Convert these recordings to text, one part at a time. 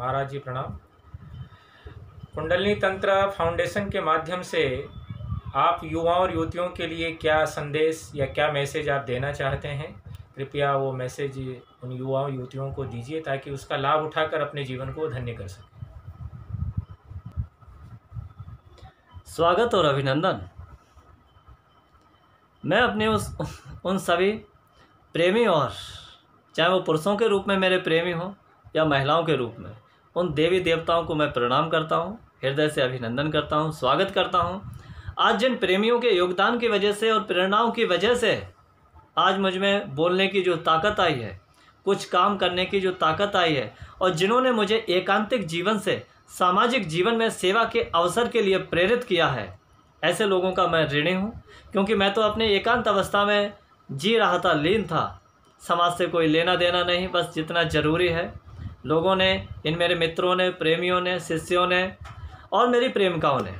महाराज जी प्रणाम। कुंडलिनी तंत्र फाउंडेशन के माध्यम से आप युवाओं और युवतियों के लिए क्या संदेश या क्या मैसेज आप देना चाहते हैं, कृपया वो मैसेज उन युवाओं युवतियों को दीजिए ताकि उसका लाभ उठाकर अपने जीवन को धन्य कर सकें। स्वागत और अभिनंदन। मैं अपने उन सभी प्रेमी, और चाहे वो पुरुषों के रूप में मेरे प्रेमी हों या महिलाओं के रूप में, उन देवी देवताओं को मैं प्रणाम करता हूं, हृदय से अभिनंदन करता हूं, स्वागत करता हूं। आज जिन प्रेमियों के योगदान की वजह से और प्रेरणाओं की वजह से आज मुझ में बोलने की जो ताकत आई है, कुछ काम करने की जो ताकत आई है, और जिन्होंने मुझे एकांतिक जीवन से सामाजिक जीवन में सेवा के अवसर के लिए प्रेरित किया है, ऐसे लोगों का मैं ऋणी हूँ। क्योंकि मैं तो अपने एकांत अवस्था में जी रहा था, लीन था, समाज से कोई लेना देना नहीं, बस जितना ज़रूरी है लोगों ने, इन मेरे मित्रों ने, प्रेमियों ने, शिष्यों ने और मेरी प्रेमिकाओं ने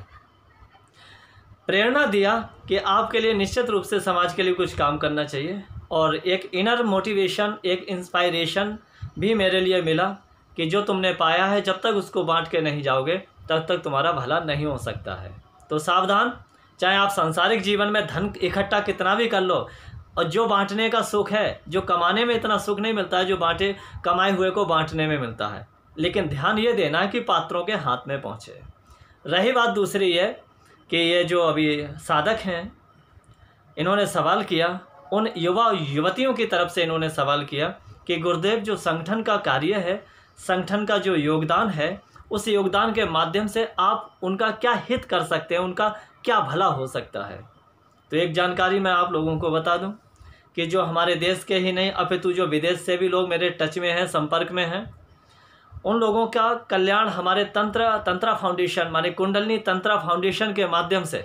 प्रेरणा दिया कि आपके लिए निश्चित रूप से समाज के लिए कुछ काम करना चाहिए। और एक इनर मोटिवेशन, एक इंस्पायरेशन भी मेरे लिए मिला कि जो तुमने पाया है, जब तक उसको बांट के नहीं जाओगे तब तक तुम्हारा भला नहीं हो सकता है। तो सावधान, चाहे आप सांसारिक जीवन में धन इकट्ठा कितना भी कर लो, और जो बांटने का सुख है, जो कमाने में इतना सुख नहीं मिलता है जो कमाए हुए को बांटने में मिलता है, लेकिन ध्यान ये देना है कि पात्रों के हाथ में पहुँचे। रही बात दूसरी ये कि ये जो अभी साधक हैं, इन्होंने सवाल किया, उन युवा युवतियों की तरफ से इन्होंने सवाल किया कि गुरुदेव, जो संगठन का कार्य है, संगठन का जो योगदान है, उस योगदान के माध्यम से आप उनका क्या हित कर सकते हैं, उनका क्या भला हो सकता है। तो एक जानकारी मैं आप लोगों को बता दूं कि जो हमारे देश के ही नहीं अपितु जो विदेश से भी लोग मेरे टच में हैं, संपर्क में हैं, उन लोगों का कल्याण हमारे तंत्रा फाउंडेशन, माने कुंडलिनी तंत्रा फाउंडेशन के माध्यम से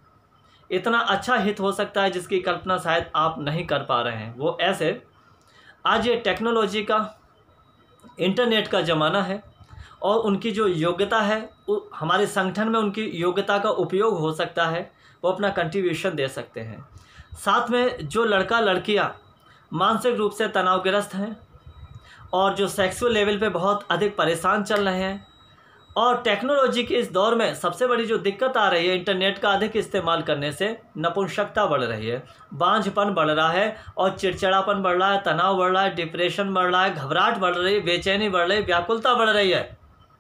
इतना अच्छा हित हो सकता है जिसकी कल्पना शायद आप नहीं कर पा रहे हैं। वो ऐसे, आज ये टेक्नोलॉजी का, इंटरनेट का ज़माना है, और उनकी जो योग्यता है, हमारे संगठन में उनकी योग्यता का उपयोग हो सकता है, वो अपना कंट्रीब्यूशन दे सकते हैं। साथ में जो लड़का लड़कियां मानसिक रूप से तनावग्रस्त हैं और जो सेक्सुअल लेवल पे बहुत अधिक परेशान चल रहे हैं, और टेक्नोलॉजी के इस दौर में सबसे बड़ी जो दिक्कत आ रही है, इंटरनेट का अधिक इस्तेमाल करने से नपुंसकता बढ़ रही है, बांझपन बढ़ रहा है, और चिड़चिड़ापन बढ़ रहा है, तनाव बढ़ रहा है, डिप्रेशन बढ़ रहा है, घबराहट बढ़ रही है, बेचैनी बढ़ रही है, व्याकुलता बढ़ रही है।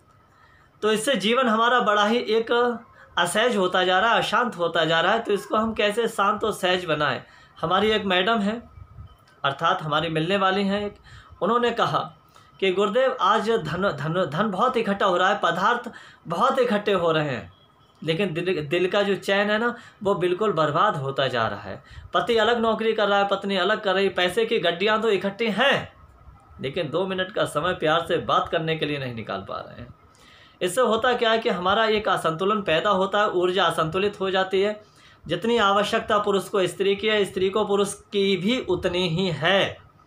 तो इससे जीवन हमारा बड़ा ही एक असहज होता जा रहा है, अशांत होता जा रहा है। तो इसको हम कैसे शांत और सहज बनाएं। हमारी एक मैडम है, अर्थात हमारी मिलने वाली हैं, उन्होंने कहा कि गुरुदेव, आज धन बहुत इकट्ठा हो रहा है, पदार्थ बहुत इकट्ठे हो रहे हैं, लेकिन दिल का जो चैन है ना, वो बिल्कुल बर्बाद होता जा रहा है। पति अलग नौकरी कर रहा है, पत्नी अलग कर रही, पैसे की गड्डियाँ तो इकट्ठी हैं, लेकिन 2 मिनट का समय प्यार से बात करने के लिए नहीं निकाल पा रहे हैं। इससे होता क्या है कि हमारा एक असंतुलन पैदा होता है, ऊर्जा असंतुलित हो जाती है। जितनी आवश्यकता पुरुष को स्त्री की है, स्त्री को पुरुष की भी उतनी ही है।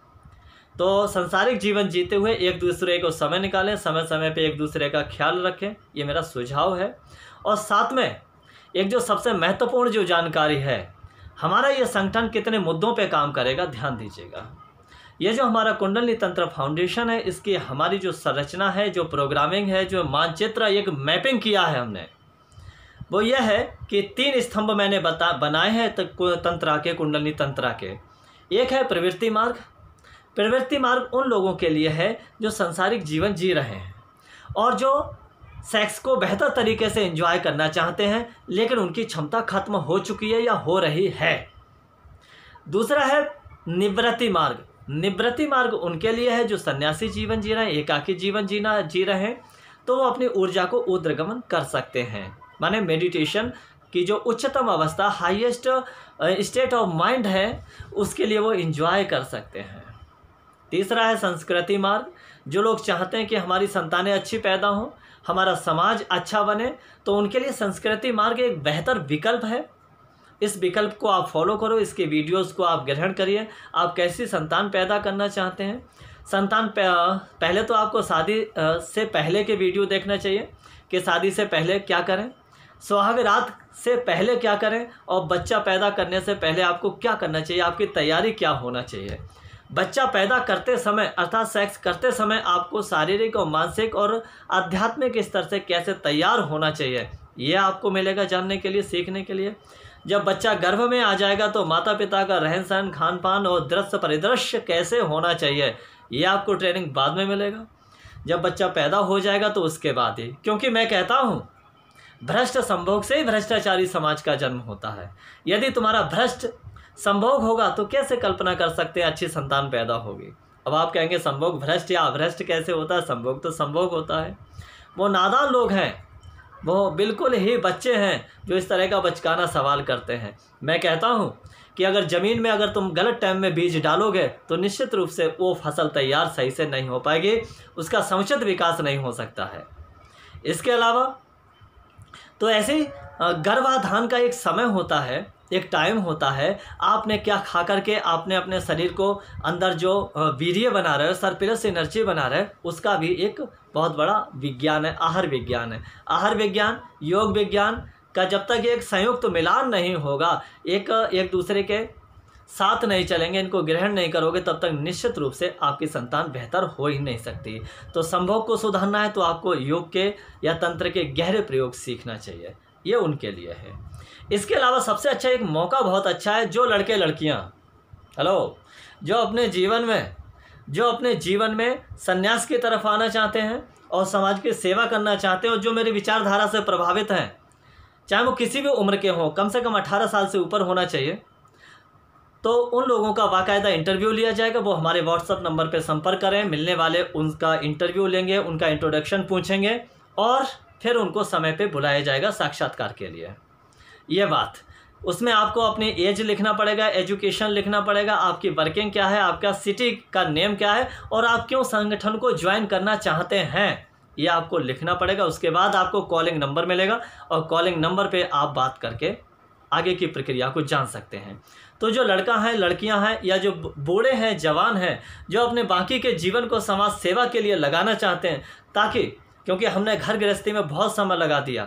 तो सांसारिक जीवन जीते हुए एक दूसरे को समय निकालें, समय समय पे एक दूसरे का ख्याल रखें, ये मेरा सुझाव है। और साथ में एक जो सबसे महत्वपूर्ण जो जानकारी है, हमारा ये संगठन कितने मुद्दों पे काम करेगा, ध्यान दीजिएगा। ये जो हमारा कुंडलिनी तंत्र फाउंडेशन है, इसकी हमारी जो संरचना है, जो प्रोग्रामिंग है, जो मानचित्र, एक मैपिंग किया है हमने, वो ये है कि 3 स्तंभ मैंने बनाए हैं तंत्रा के, कुंडलिनी तंत्रा के। एक है प्रवृत्ति मार्ग। प्रवृत्ति मार्ग उन लोगों के लिए है जो सांसारिक जीवन जी रहे हैं और जो सेक्स को बेहतर तरीके से एंजॉय करना चाहते हैं, लेकिन उनकी क्षमता खत्म हो चुकी है या हो रही है। दूसरा है निवृत्ति मार्ग। निवृत्ति मार्ग उनके लिए है जो सन्यासी जीवन जी रहे हैं, एकाकी जीवन जी रहे हैं, तो वो अपनी ऊर्जा को ऊर्ध्वगमन कर सकते हैं, माने मेडिटेशन की जो उच्चतम अवस्था, हाईएस्ट स्टेट ऑफ माइंड है, उसके लिए वो एंजॉय कर सकते हैं। तीसरा है संस्कृति मार्ग। जो लोग चाहते हैं कि हमारी संतानें अच्छी पैदा हों, हमारा समाज अच्छा बने, तो उनके लिए संस्कृति मार्ग एक बेहतर विकल्प है। इस विकल्प को आप फॉलो करो, इसके वीडियोस को आप ग्रहण करिए। आप कैसी संतान पैदा करना चाहते हैं, पहले तो आपको शादी से पहले के वीडियो देखना चाहिए कि शादी से पहले क्या करें, सुहाग रात से पहले क्या करें, और बच्चा पैदा करने से पहले आपको क्या करना चाहिए, आपकी तैयारी क्या होना चाहिए। बच्चा पैदा करते समय अर्थात सेक्स करते समय आपको शारीरिक और मानसिक और आध्यात्मिक स्तर से कैसे तैयार होना चाहिए, ये आपको मिलेगा जानने के लिए, सीखने के लिए। जब बच्चा गर्भ में आ जाएगा तो माता पिता का रहन सहन, खान पान और दृश्य परिदृश्य कैसे होना चाहिए, ये आपको ट्रेनिंग बाद में मिलेगा। जब बच्चा पैदा हो जाएगा तो उसके बाद ही, क्योंकि मैं कहता हूँ भ्रष्ट संभोग से ही भ्रष्टाचारी समाज का जन्म होता है। यदि तुम्हारा भ्रष्ट संभोग होगा तो कैसे कल्पना कर सकते हैं अच्छी संतान पैदा होगी। अब आप कहेंगे संभोग भ्रष्ट या अभ्रष्ट कैसे होता है? संभोग तो संभोग होता है। वो नादान लोग हैं, वो बिल्कुल ही बच्चे हैं जो इस तरह का बचकाना सवाल करते हैं। मैं कहता हूँ कि अगर ज़मीन में अगर तुम गलत टाइम में बीज डालोगे तो निश्चित रूप से वो फसल तैयार सही से नहीं हो पाएगी, उसका समुचित विकास नहीं हो सकता है। इसके अलावा तो ऐसे ही गर्भाधान का एक समय होता है, एक टाइम होता है। आपने क्या खा करके आपने अपने शरीर को अंदर जो वीर्य बना रहे हो, सरप्लस एनर्जी बना रहे, उसका भी एक बहुत बड़ा विज्ञान है, आहार विज्ञान है। आहार विज्ञान, योग विज्ञान का जब तक एक संयुक्त मिलान नहीं होगा, एक दूसरे के साथ नहीं चलेंगे, इनको ग्रहण नहीं करोगे, तब तक निश्चित रूप से आपकी संतान बेहतर हो ही नहीं सकती। तो संभोग को सुधारना है तो आपको योग के या तंत्र के गहरे प्रयोग सीखना चाहिए, ये उनके लिए है। इसके अलावा सबसे अच्छा एक मौका बहुत अच्छा है, जो लड़के लड़कियां जो अपने जीवन में संन्यास की तरफ आना चाहते हैं और समाज की सेवा करना चाहते हैं, और जो मेरी विचारधारा से प्रभावित हैं, चाहे वो किसी भी उम्र के हों, कम से कम 18 साल से ऊपर होना चाहिए, तो उन लोगों का बाकायदा इंटरव्यू लिया जाएगा। वो हमारे व्हाट्सएप नंबर पर संपर्क करें, मिलने वाले उनका इंटरव्यू लेंगे, उनका इंट्रोडक्शन पूछेंगे और फिर उनको समय पे बुलाया जाएगा साक्षात्कार के लिए। ये बात, उसमें आपको अपनी एज लिखना पड़ेगा, एजुकेशन लिखना पड़ेगा, आपकी वर्किंग क्या है, आपका सिटी का नेम क्या है और आप क्यों संगठन को ज्वाइन करना चाहते हैं, ये आपको लिखना पड़ेगा। उसके बाद आपको कॉलिंग नंबर मिलेगा और कॉलिंग नंबर पे आप बात करके आगे की प्रक्रिया को जान सकते हैं। तो जो लड़का है, लड़कियां हैं या जो बूढ़े हैं, जवान हैं, जो अपने बाकी के जीवन को समाज सेवा के लिए लगाना चाहते हैं, ताकि क्योंकि हमने घर गृहस्थी में बहुत समय लगा दिया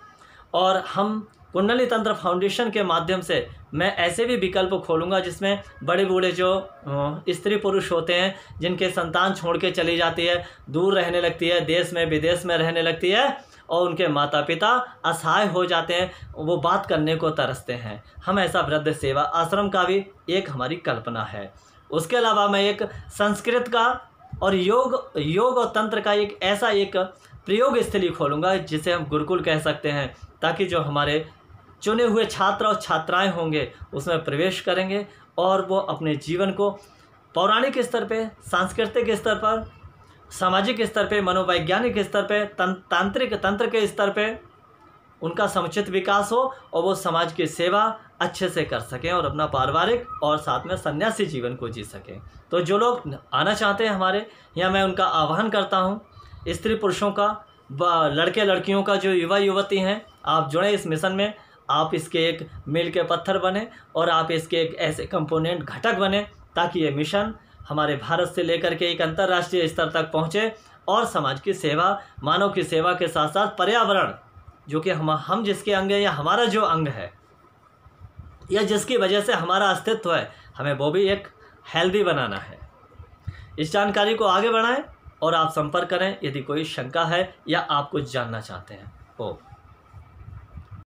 और हम कुंडली तंत्र फाउंडेशन के माध्यम से मैं ऐसे भी विकल्प खोलूंगा जिसमें बड़े बूढ़े जो स्त्री पुरुष होते हैं, जिनके संतान छोड़ के चली जाती है, दूर रहने लगती है, देश में विदेश में रहने लगती है और उनके माता पिता असहाय हो जाते हैं, वो बात करने को तरसते हैं। हम ऐसा वृद्ध सेवा आश्रम का भी एक हमारी कल्पना है। उसके अलावा मैं एक संस्कृत का और योग और तंत्र का एक ऐसा एक प्रयोग स्थली खोलूँगा जिसे हम गुरुकुल कह सकते हैं, ताकि जो हमारे चुने हुए छात्र और छात्राएं होंगे उसमें प्रवेश करेंगे और वो अपने जीवन को पौराणिक स्तर पे, सांस्कृतिक स्तर पर, सामाजिक स्तर पे, मनोवैज्ञानिक स्तर पे, तांत्रिक तंत्र के स्तर पे उनका समुचित विकास हो और वो समाज की सेवा अच्छे से कर सकें और अपना पारिवारिक और साथ में सन्यासी जीवन को जी सकें। तो जो लोग आना चाहते हैं हमारे यहाँ, मैं उनका आह्वान करता हूँ, स्त्री पुरुषों का, लड़के लड़कियों का, जो युवा युवती हैं, आप जुड़े इस मिशन में, आप इसके एक मील के पत्थर बने और आप इसके एक ऐसे कंपोनेंट घटक बने ताकि ये मिशन हमारे भारत से लेकर के एक अंतर्राष्ट्रीय स्तर तक पहुँचे और समाज की सेवा, मानव की सेवा के साथ साथ पर्यावरण, जो कि हम जिसके अंग हैं या हमारा जो अंग है या जिसकी वजह से हमारा अस्तित्व है, हमें वो भी एक हेल्दी बनाना है। इस जानकारी को आगे बढ़ाएं और आप संपर्क करें यदि कोई शंका है या आप कुछ जानना चाहते हैं।